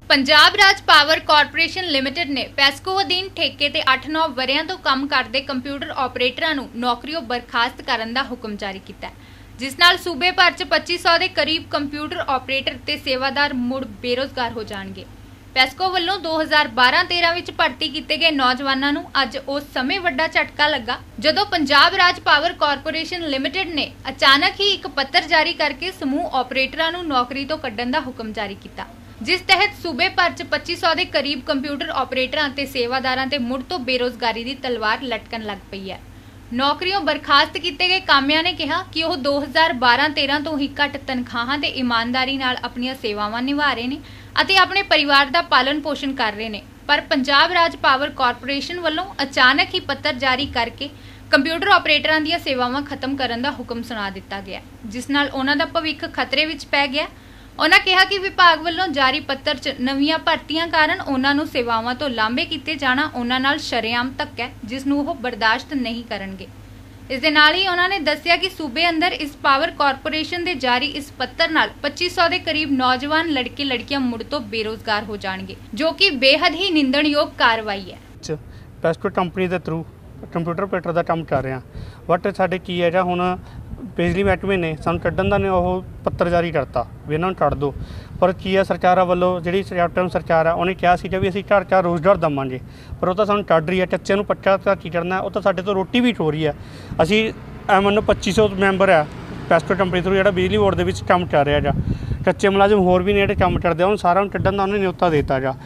Punjab Raj power corporation limited ने पैस्को अधीन ठेके ते 8-9 वरियां तो काम करते कंप्यूटर ऑपरेटरां नूं नौकरीओं बर्खास्त करन दा हुक्म जारी कीता है, जिस नाल सूबे भर च 2500 के करीब कंप्यूटर ऑपरेटर ते सेवादार मुड़ बेरोजगार हो जाणगे। पैस्को वल्लों 2012-13 विच भर्ती कीते गए नौजवानां नूं अज उस समय वड्डा झटका लगा जदों Punjab Raj power corporation limited ने अचानक ही एक पत्र जारी करके समूह ऑपरेटरां नूं नौकरी तो कड्ढण दा हुक्म जारी कीता, जिस तहत सूबे भर च 2500 के करीब कंप्यूटर ऑपरेटरां ते सेवादारां ते मुड़ तो बेरोजगारी की तलवार लटकन लग पई है। नौकरियों बर्खास्त किए गए कामिਆਂ ने कहा कि वह 2012-13 तो ही घट तनखाहां ते ईमानदारी नाल अपनी सेवावां निभा रहे हैं अते अपने परिवार का पालन पोषण कर रहे हैं, पर पंजाब राज पावर कारपोरेशन वालों अचानक ही पत्र जारी करके कंप्यूटर ऑपरेटरां दी सेवावां खत्म करन दा हुक्म सुना दिता गया, जिस नाल उन्हां दा भविख खतरे विच पै गया। उन्होंने कहा कि विभाग वालों जारी पत्र च नवीं भर्तियां कारण उन्होंने सेवावां तो लांभे किए जाना उन्हां नाल शरेआम धक्का है, जिसनूं वो बर्दाश्त नहीं करनगे। इस दे नाल ही उन्होंने दस्सिया कि सूबे अंदर इस पावर कारपोरेशन के जारी इस पत्र नाल 2500 के करीब नौजवान लड़के लड़कियां मुड़ तो बेरोजगार हो जाएंगे, जो कि बेहद ही निंदणयोग कार्रवाई है। पैस्को कंपनी के थ्रू कंप्यूटर ऑपरेटर का काम कर रहे हैं, बट साडे की है हुण बिजली महकमे ने सानूं कड्ढण दा ने वो पत्र जारी करता भी इन्हां नूं कड्ढ दो, पर की है सरकारां वल्लों जिहड़ी कैप्टन सरकार है उन्हें कहा सीगा भी असीं घर घर रोज़गार देवांगे, पर वो तो सानूं कड्ढ रही है। चच्चे नूं पट्टा की चढ़ना, वो तो साडे तो रोटी भी खो रही है। असीं एमएनओ 2500 मैंबर है पैस्को कंपनी थ्रू जिहड़ा बिजली बोर्ड दे विच काम कर रहा जा, कच्चे मुलाजम होर भी ने जिहड़े काम करदे उन्हें सारा कड्ढण दा उन्हें न्योता देता जा।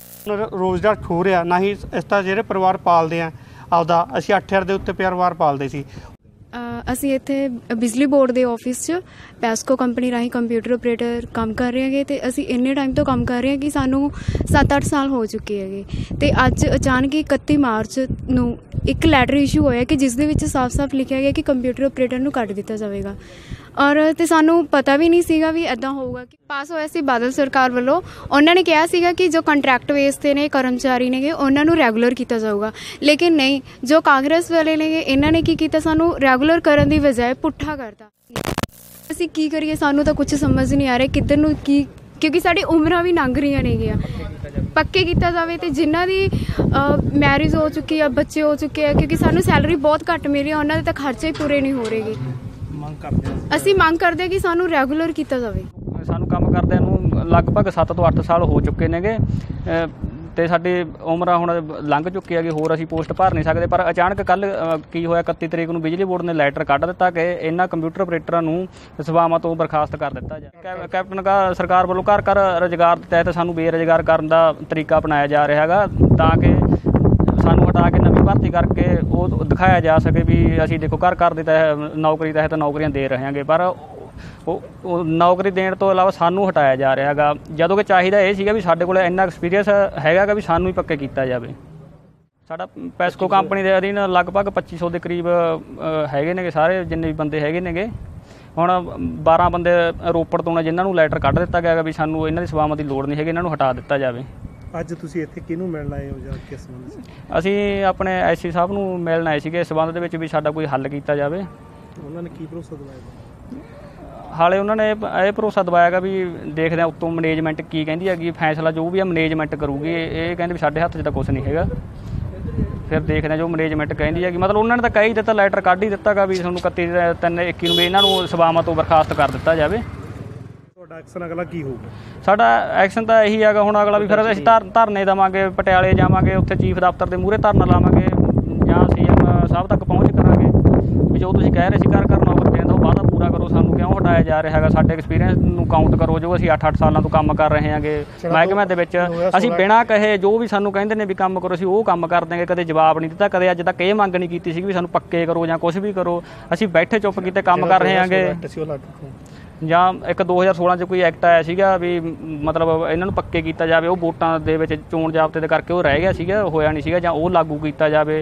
रोज़गार खो रहा ना ही इस तरह जिहड़े परिवार पालदे आ आपदा, असीं 8000 दे उत्ते परिवार पालदे सी। ਅਸੀਂ ਇੱਥੇ ਬਿਜਲੀ ਬੋਰਡ ਦੇ ਆਫਿਸ 'ਚ ਪੈਸਕੋ ਕੰਪਨੀ ਰਾਹੀਂ ਕੰਪਿਊਟਰ ਆਪਰੇਟਰ ਕੰਮ ਕਰ ਰਹੇ ਹੈਗੇ ਤੇ ਅਸੀਂ ਇੰਨੇ ਟਾਈਮ ਤੋਂ ਕੰਮ ਕਰ ਰਹੇ ਹਾਂ ਕਿ ਸਾਨੂੰ 7-8 ਸਾਲ ਹੋ ਚੁੱਕੇ ਹੈਗੇ ਤੇ ਅੱਜ ਅਚਾਨਕ 31 ਮਾਰਚ ਨੂੰ ਇੱਕ ਲੈਟਰ ਇਸ਼ੂ ਹੋਇਆ ਕਿ ਜਿਸ ਦੇ ਵਿੱਚ ਸਾਫ਼-ਸਾਫ਼ ਲਿਖਿਆ ਗਿਆ ਕਿ ਕੰਪਿਊਟਰ ਆਪਰੇਟਰ ਨੂੰ ਕੱਢ ਦਿੱਤਾ ਜਾਵੇਗਾ ਔਰ ਤੇ ਸਾਨੂੰ ਪਤਾ ਵੀ ਨਹੀਂ ਸੀਗਾ ਵੀ ਇੱਦਾਂ ਹੋਊਗਾ। ਕਿ ਪਾਸ ਹੋਇਆ ਸੀ ਬਾਦਲ ਸਰਕਾਰ ਵੱਲੋਂ, ਉਹਨਾਂ ਨੇ ਕਿਹਾ ਸੀਗਾ ਕਿ ਜੋ ਕੰਟਰੈਕਟ ਬੇਸ 'ਤੇ ਨੇ ਕਰਮਚਾਰੀ ਨੇਗੇ ਉਹਨਾਂ ਨੂੰ ਰੈਗੂਲਰ ਕੀਤਾ ਜਾਊਗਾ, ਲੇਕਿਨ ਨਹੀਂ, ਜੋ ਕਾਂਗਰਸ ਵਾਲੇ ਨੇਗੇ ਇਹਨਾਂ ਨੇ ਕੀ ਕੀਤਾ, ਸਾਨੂੰ ਰੈਗੂਲਰ ਕਰਨ ਦੀ ਬਜਾਏ ਪੁੱਠਾ ਕਰਤਾ। ਅਸੀਂ ਕੀ ਕਰੀਏ, ਸਾਨੂੰ ਤਾਂ ਕੁਝ ਸਮਝ ਨਹੀਂ ਆ ਰਿਹਾ ਕਿੱਧਰ ਨੂੰ ਕੀ, ਕਿਉਂਕਿ ਸਾਡੀ ਉਮਰਾਂ ਵੀ ਲੰਘ ਰਹੀਆਂ ਨੇਗੀਆਂ। ਪੱਕੇ ਕੀਤਾ ਜਾਵੇ ਤੇ ਜਿਨ੍ਹਾਂ ਦੀ ਮੈਰਿਜ ਹੋ ਚੁੱਕੀ ਆ, ਬੱਚੇ ਹੋ ਚੁੱਕੇ ਆ, ਕਿਉਂਕਿ ਸਾਨੂੰ ਸੈਲਰੀ ਬਹੁਤ ਘੱਟ ਮਿਲ ਰਹੀ ਆ, ਉਹਨਾਂ ਦੇ ਤਾਂ ਖਰਚੇ ਹੀ ਪੂਰੇ ਨਹੀਂ ਹੋ ਰਹੇਗੇ। ਅਸੀਂ ਮੰਗ ਕਰਦੇ ਹਾਂ ਕਿ ਸਾਨੂੰ ਰੈਗੂਲਰ ਕੀਤਾ ਜਾਵੇ। ਸਾਨੂੰ ਕੰਮ ਕਰਦਿਆਂ ਨੂੰ ਲਗਭਗ 7 ਤੋਂ 8 ਸਾਲ ਹੋ ਚੁੱਕੇ ਨੇਗੇ ਤੇ ਸਾਡੀ ਉਮਰਾਂ ਹੁਣ ਲੰਘ ਚੁੱਕੀ ਹੈਗੀ, ਹੋਰ ਅਸੀਂ ਪੋਸਟ ਭਰ ਨਹੀਂ ਸਕਦੇ। ਪਰ ਅਚਾਨਕ ਕੱਲ੍ਹ ਕੀ ਹੋਇਆ, 31 ਤਰੀਕ ਨੂੰ ਬਿਜਲੀ ਬੋਰਡ ਨੇ ਲੈਟਰ ਕੱਢ ਦਿੱਤਾ ਕਿ ਇਹਨਾਂ ਕੰਪਿਊਟਰ ਆਪਰੇਟਰਾਂ ਨੂੰ ਸੇਵਾਵਾਂ ਤੋਂ ਬਰਖਾਸਤ ਕਰ ਦਿੱਤਾ ਜਾਏ। ਕੈਪਟਨ ਸਰਕਾਰ ਵੱਲੋਂ ਘਰ ਘਰ ਰੁਜ਼ਗਾਰ ਦੇ ਤਹਿਤ ਸਾਨੂੰ ਬੇਰੁਜ਼ਗਾਰ ਕਰਨ ਦਾ ਤਰੀਕਾ ਅਪਣਾਇਆ ਜਾ ਰਿਹਾ ਹੈਗਾ, ਤਾਂ ਕਿ ਸਾਨੂੰ ਹਟਾ ਕੇ ਨਵੀਂ ਭਰਤੀ ਕਰਕੇ ਉਹ ਦਿਖਾਇਆ ਜਾ ਸਕੇ ਵੀ ਅਸੀਂ ਦੇਖੋ ਘਰ ਘਰ ਦੇ ਤਹਿਤ ਨੌਕਰੀ ਤਹਿਤ ਨੌਕਰੀਆਂ ਦੇ ਰਹੇ ਹਾਂਗੇ, ਪਰ ਉਹ ਨੌਕਰੀ ਦੇਣ ਤੋਂ ਇਲਾਵਾ ਸਾਨੂੰ ਹਟਾਇਆ ਜਾ ਰਿਹਾ ਹੈਗਾ, ਜਦੋਂ ਕਿ ਚਾਹੀਦਾ ਇਹ ਸੀਗਾ ਵੀ ਸਾਡੇ ਕੋਲ ਇੰਨਾ ਐਕਸਪੀਰੀਅੰਸ ਹੈਗਾ ਵੀ ਸਾਨੂੰ ਹੀ ਪੱਕੇ ਕੀਤਾ ਜਾਵੇ। ਸਾਡਾ ਪੈਸਕੋ ਕੰਪਨੀ ਦੇ ਅਧੀਨ ਲਗਭਗ 2500 ਦੇ ਕਰੀਬ ਹੈਗੇ ਨੇਗੇ, ਸਾਰੇ ਜਿੰਨੇ ਵੀ ਬੰਦੇ ਹੈਗੇ ਨੇਗੇ। ਹੁਣ 12 ਬੰਦੇ ਰੋਪੜ ਤੋਂ ਨੇ ਜਿਨ੍ਹਾਂ ਨੂੰ ਲੈਟਰ ਕੱਢ ਦਿੱਤਾ ਗਿਆ ਵੀ ਸਾਨੂੰ ਇਹਨਾਂ ਦੀ ਸੇਵਾਵਾਂ ਦੀ ਲੋੜ ਨਹੀਂ ਹੈਗੀ, ਇਹਨਾਂ ਨੂੰ ਹਟਾ ਦਿੱਤਾ ਜਾਵੇ। ਅੱਜ ਤੁਸੀਂ ਇੱਥੇ ਕਿਹਨੂੰ ਮਿਲਣ ਆਏ ਹੋ ਜਾਂ ਕਿਸ ਸੰਬੰਧ? ਅਸੀਂ ਆਪਣੇ ਐਸਸੀ ਸਾਹਿਬ ਨੂੰ ਮਿਲਣ ਆਏ ਸੀਗੇ, ਇਸ ਸੰਬੰਧ ਦੇ ਵਿੱਚ ਵੀ ਸਾਡਾ ਕੋਈ ਹੱਲ ਕੀਤਾ ਜਾਵੇ। ਉਹਨਾਂ ਨੇ ਕੀ ਭਰੋਸਾ ਦਿਵਾਇਆ? ਹਾਲੇ ਉਹਨਾਂ ਨੇ ਇਹ ਭਰੋਸਾ ਦਵਾਇਆ ਗਾ ਵੀ ਦੇਖਦੇ ਹਾਂ ਉੱਤੋਂ ਮੈਨੇਜਮੈਂਟ ਕੀ ਕਹਿੰਦੀ ਹੈਗੀ, ਫੈਸਲਾ ਜੋ ਵੀ ਆ ਮੈਨੇਜਮੈਂਟ ਕਰੂਗੀ। ਇਹ ਕਹਿੰਦੇ ਵੀ ਸਾਡੇ ਹੱਥ 'ਚ ਤਾਂ ਕੁਛ ਨਹੀਂ ਹੈਗਾ, ਫਿਰ ਦੇਖਦੇ ਹਾਂ ਜੋ ਮੈਨੇਜਮੈਂਟ ਕਹਿੰਦੀ ਹੈਗੀ। ਮਤਲਬ ਉਹਨਾਂ ਨੇ ਤਾਂ ਕਹਿ ਹੀ ਦਿੱਤਾ, ਲੈਟਰ ਕੱਢ ਹੀ ਦਿੱਤਾ ਗਾ ਵੀ ਤੁਹਾਨੂੰ 31/3/21 ਨੂੰ ਵੀ ਇਹਨਾਂ ਨੂੰ ਸੇਵਾਵਾਂ ਤੋਂ ਬਰਖਾਸਤ ਕਰ ਦਿੱਤਾ ਜਾਵੇ। ਤੁਹਾਡਾ ਐਕਸ਼ਨ ਅਗਲਾ ਕੀ ਹੋਊਗਾ? ਸਾਡਾ ਐਕਸ਼ਨ ਤਾਂ ਇਹੀ ਹੈਗਾ ਹੁਣ ਅਗਲਾ ਵੀ ਫਿਰ ਅਸੀਂ ਧਰਨੇ ਦੇਵਾਂਗੇ, ਪਟਿਆਲੇ ਜਾਵਾਂਗੇ, ਉੱਥੇ ਚੀਫ ਦਫ਼ਤਰ ਦੇ ਮੂਹਰੇ ਧਰਨਾ ਲਾਵਾਂਗੇ ਜਾਂ ਸੀਐਮ ਸਾਹਿਬ ਤੱਕ ਪਹੁੰਚ ਕਰਾਂਗੇ ਵੀ ਜੋ ਤੁਸੀਂ ਕਹਿ ਰਹੇ ਸੀ ਘਰ ਘਰ ਨੌਕਰੀ ਦੇਣ ਦਾ ਉਹ ਵਾਅਦਾ ਪੂਰਾ ਕਰੋ, ਸਾਨੂੰ ਕਿਉਂ ਹਟਾਇਆ ਜਾ ਰਿਹਾ ਹੈਗਾ, ਸਾਡੇ ਐਕਸਪੀਰੀਅੰਸ ਨੂੰ ਕਾਊਂਟ ਕਰੋ, ਜੋ ਅਸੀਂ 8-8 ਸਾਲਾਂ ਤੋਂ ਕੰਮ ਕਰ ਰਹੇ ਹਾਂਗੇ ਮਹਿਕਮਿਆਂ ਦੇ ਵਿੱਚ। ਅਸੀਂ ਬਿਨਾਂ ਕਹੇ ਜੋ ਵੀ ਸਾਨੂੰ ਕਹਿੰਦੇ ਨੇ ਵੀ ਕੰਮ ਕਰੋ ਅਸੀਂ ਉਹ ਕੰਮ ਕਰ ਦਿਆਂਗੇ, ਕਦੇ ਜਵਾਬ ਨਹੀਂ ਦਿੱਤਾ, ਕਦੇ ਅੱਜ ਤੱਕ ਇਹ ਮੰਗ ਨਹੀਂ ਕੀਤੀ ਸੀ ਵੀ ਸਾਨੂੰ ਪੱਕੇ ਕਰੋ ਜਾਂ ਕੁਛ ਵੀ ਕਰੋ। ਅਸੀਂ ਬੈਠੇ ਚੁੱਪ ਕੀਤੇ ਕੰਮ ਕਰ ਰਹੇ ਹਾਂਗੇ। ਜਾਂ ਇੱਕ 2016 'ਚ ਕੋਈ ਐਕਟ ਆਇਆ ਸੀਗਾ ਵੀ ਮਤਲਬ ਇਹਨਾਂ ਨੂੰ ਪੱਕੇ ਕੀਤਾ ਜਾਵੇ, ਉਹ ਵੋਟਾਂ ਦੇ ਵਿੱਚ ਚੋਣ ਜ਼ਾਬਤੇ ਦੇ ਕਰਕੇ ਉਹ ਰਹਿ ਗਿਆ ਸੀਗਾ, ਹੋਇਆ ਨਹੀਂ ਸੀਗਾ, ਜਾਂ ਉਹ ਲਾਗੂ ਕੀਤਾ ਜਾਵੇ।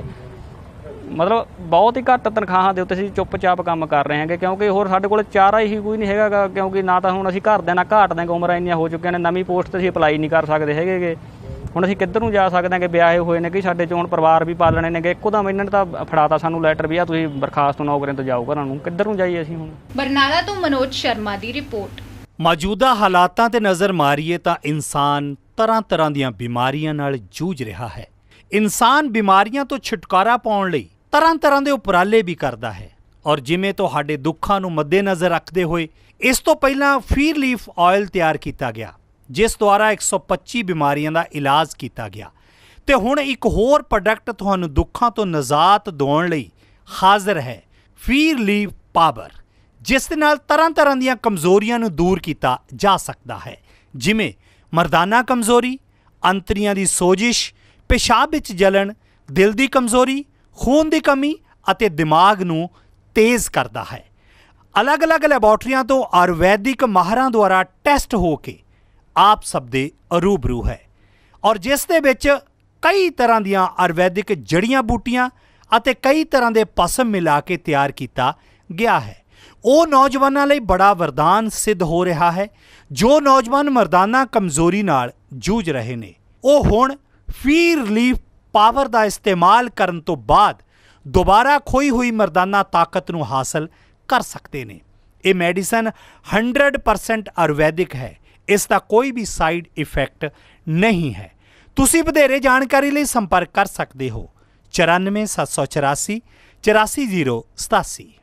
ਮਤਲਬ ਬਹੁਤ ਹੀ ਘੱਟ ਤਨਖਾਹਾਂ ਦੇ ਉੱਤੇ ਅਸੀਂ ਚੁੱਪ-ਚਾਪ ਕੰਮ ਕਰ ਰਹੇ ਹਾਂਗੇ, ਕਿਉਂਕਿ ਹੋਰ ਸਾਡੇ ਕੋਲ ਚਾਰਾ ਹੀ ਕੋਈ ਨਹੀਂ ਹੈਗਾ ਗਾ, ਕਿਉਂਕਿ ਨਾ ਤਾਂ ਹੁਣ ਅਸੀਂ ਘਰਦਿਆਂ ਨਾਲ ਘਾਟ ਦਾਂਗੇ, ਉਮਰਾਂ ਇੰਨੀਆਂ ਹੋ ਚੁੱਕੀਆਂ ਨੇ, ਨਵੀਂ ਪੋਸਟ 'ਤੇ ਅਸੀਂ ਅਪਲਾਈ ਨਹੀਂ ਕਰ ਸਕਦੇ ਹੈਗੇ। ਹੁਣ ਅਸੀਂ ਕਿੱਧਰ ਨੂੰ ਜਾ ਸਕਦੇ ਹਾਂ ਕਿ ਵਿਆਹੇ ਹੋਏ ਨੇ ਕਿ ਸਾਡੇ 'ਚ ਹੁਣ ਪਰਿਵਾਰ ਵੀ ਪਾਲਣੇ ਨੇਗੇ, ਇੱਕੋ ਦਮ ਇਹਨਾਂ ਨੇ ਤਾਂ ਫੜਾਤਾ ਸਾਨੂੰ ਲੈਟਰ ਵੀ ਆ ਤੁਸੀਂ ਬਰਖਾਸਤ ਨੌਕਰੀਆਂ ਤੋਂ ਜਾਓ ਘਰਾਂ ਨੂੰ, ਕਿੱਧਰ ਨੂੰ ਜਾਈਏ ਅਸੀਂ ਹੁਣ। ਬਰਨਾਲਾ ਤੋਂ ਮਨੋਜ ਸ਼ਰਮਾ ਦੀ ਰਿਪੋਰਟ। ਮੌਜੂਦਾ ਹਾਲਾਤਾਂ ਤੇ ਨਜ਼ਰ ਮਾਰੀਏ ਤਾਂ ਇਨਸਾਨ ਤਰ੍ਹਾਂ ਤਰ੍ਹਾਂ ਦੀਆਂ ਬਿਮਾਰੀਆਂ ਨਾਲ ਜੂਝ ਰਿਹਾ ਹੈ। ਇਨਸਾਨ ਬਿਮਾਰੀਆਂ ਤੋਂ ਛੁਟਕਾਰਾ ਪਾਉਣ ਲਈ ਤਰ੍ਹਾਂ ਤਰ੍ਹਾਂ ਦੇ ਉਪਰਾਲੇ ਵੀ ਕਰਦਾ ਹੈ, ਔਰ ਜਿਵੇਂ ਤੁਹਾਡੇ ਦੁੱਖਾਂ ਨੂੰ ਮੱਦੇਨਜ਼ਰ ਰੱਖਦੇ ਹੋਏ ਇਸ ਤੋਂ ਪਹਿਲਾਂ ਫੀਰ ਲੀਫ ਆਇਲ ਤਿਆਰ ਕੀਤਾ ਗਿਆ, ਜਿਸ ਦੁਆਰਾ 125 ਬਿਮਾਰੀਆਂ ਦਾ ਇਲਾਜ ਕੀਤਾ ਗਿਆ। ਤੇ ਹੁਣ ਇੱਕ ਹੋਰ ਪ੍ਰੋਡਕਟ ਤੁਹਾਨੂੰ ਦੁੱਖਾਂ ਤੋਂ ਨਿਜਾਤ ਦਿਵਾਉਣ ਲਈ ਹਾਜ਼ਰ ਹੈ, ਫੀਰ ਲੀਫ ਪਾਵਰ, ਜਿਸ ਦੇ ਨਾਲ ਤਰ੍ਹਾਂ ਤਰ੍ਹਾਂ ਦੀਆਂ ਕਮਜ਼ੋਰੀਆਂ ਨੂੰ ਦੂਰ ਕੀਤਾ ਜਾ ਸਕਦਾ ਹੈ, ਜਿਵੇਂ ਮਰਦਾਨਾ ਕਮਜ਼ੋਰੀ, ਅੰਤੜੀਆਂ ਦੀ ਸੋਜਿਸ਼, ਪਿਸ਼ਾਬ ਵਿੱਚ ਜਲਣ, ਦਿਲ ਦੀ ਕਮਜ਼ੋਰੀ, ਖੂਨ ਦੀ ਕਮੀ ਅਤੇ ਦਿਮਾਗ ਨੂੰ ਤੇਜ਼ ਕਰਦਾ ਹੈ। ਅਲੱਗ-ਅਲੱਗ ਲੈਬੋਰਟਰੀਆਂ ਤੋਂ ਆਯੁਰਵੈਦਿਕ ਮਾਹਰਾਂ ਦੁਆਰਾ ਟੈਸਟ ਹੋ ਕੇ ਆਪ ਸਭ ਦੇ ਰੂਬਰੂ ਹੈ, ਔਰ ਜਿਸ ਦੇ ਵਿੱਚ ਕਈ ਤਰ੍ਹਾਂ ਦੀਆਂ ਆਯੁਰਵੈਦਿਕ ਜੜੀਆਂ ਬੂਟੀਆਂ ਅਤੇ ਕਈ ਤਰ੍ਹਾਂ ਦੇ ਭਸਮ ਮਿਲਾ ਕੇ ਤਿਆਰ ਕੀਤਾ ਗਿਆ ਹੈ। ਉਹ ਨੌਜਵਾਨਾਂ ਲਈ ਬੜਾ ਵਰਦਾਨ ਸਿੱਧ ਹੋ ਰਿਹਾ ਹੈ ਜੋ ਨੌਜਵਾਨ ਮਰਦਾਨਾ ਕਮਜ਼ੋਰੀ ਨਾਲ ਜੂਝ ਰਹੇ ਨੇ। ਉਹ ਹੁਣ ਫੀਰ ਲੀਫ ਪਾਵਰ ਦਾ ਇਸਤੇਮਾਲ ਕਰਨ ਤੋਂ ਬਾਅਦ ਦੁਬਾਰਾ ਖੋਈ ਹੋਈ ਮਰਦਾਨਾ ਤਾਕਤ ਨੂੰ ਹਾਸਲ ਕਰ ਸਕਦੇ ਨੇ। ਇਹ ਮੈਡੀਸਨ 100% ਆਯੁਰਵੈਦਿਕ ਹੈ, ਇਸ ਦਾ ਕੋਈ ਵੀ ਸਾਈਡ ਇਫੈਕਟ ਨਹੀਂ ਹੈ। ਤੁਸੀਂ ਵਧੇਰੇ ਜਾਣਕਾਰੀ ਲਈ ਸੰਪਰਕ ਕਰ ਸਕਦੇ ਹੋ 94 784 84087।